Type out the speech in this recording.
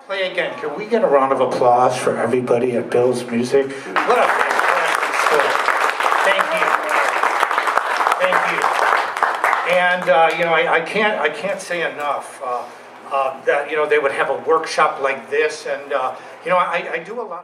Play again. Can we get a round of applause for everybody at Bill's Music? What a fantastic school. Thank you. Thank you. And you know, I can't say enough that, you know, they would have a workshop like this, and you know, I do a lot.